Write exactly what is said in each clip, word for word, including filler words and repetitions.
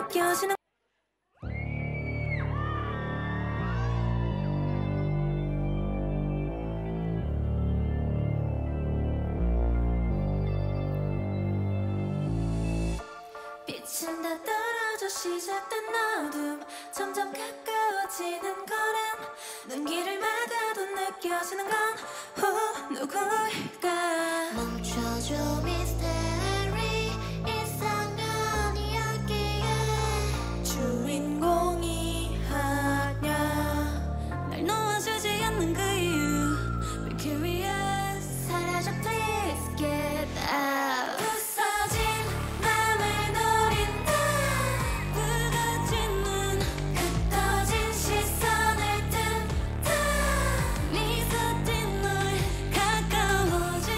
느껴지는 빛은 다 떨어져 시작된 어둠 점점 가까워지는 걸음 눈길을 막아도 느껴지는 건 후, 누구일까 멈춰줘 미스테리 이상한 이야기에 주인공이 아냐 날 놓아주지 않는 그 이유 Be curious 사라져 please get out 부서진 맘을 노린다 붉어진 눈 흩어진 시선을 틈타 미소 띤 널 가까워진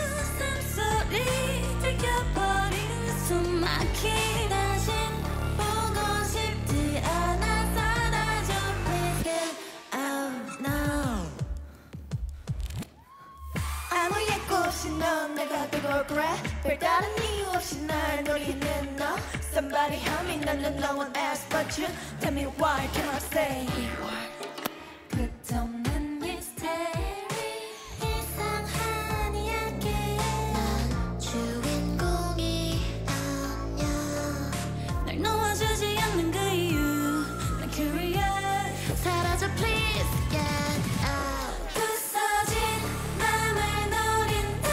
웃음소리 들켜버린 숨막히 다신 보고 싶지 않아 사라져 Please get out now 아무 예고 없이 넌 내가 되고 그래 별다른 이유 없이 날 노리는 너 Somebody help me 나는 no one else but you Tell me why can I say 끝없는 미스테리 이상한 이야기에 난 주인공이 아냐 날 놓아주지 않는 그 이유 난 curious 사라져 please get out 부서진 맘을 노린다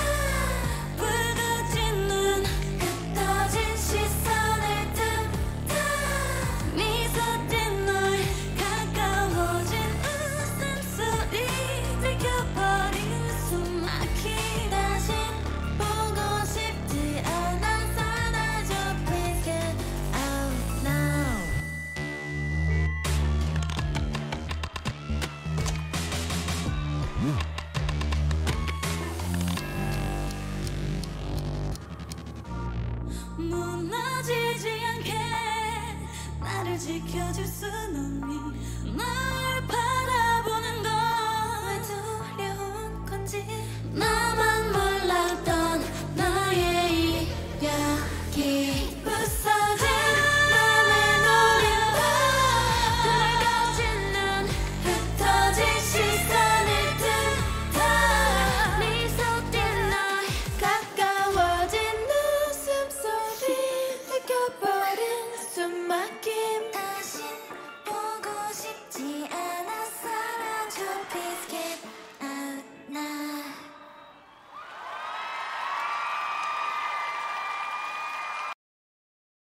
붉어진 눈 흩어진 시선을 틈타 미소 띤 널 가까워진 웃음소리 들켜버린 숨막히 다신 보고 싶지 않아 사라져 please get out now 무너지지 않게 나를 지켜줄 순 없니 날 바라보는 건 왜 두려운 건지 나만 몰랐던 나의 이야기 부서진 맘을 노린다 붉어진 눈 흩어진 시선을 틈타 미소 띤널 가까워진 웃음소리 느껴버린 숨막히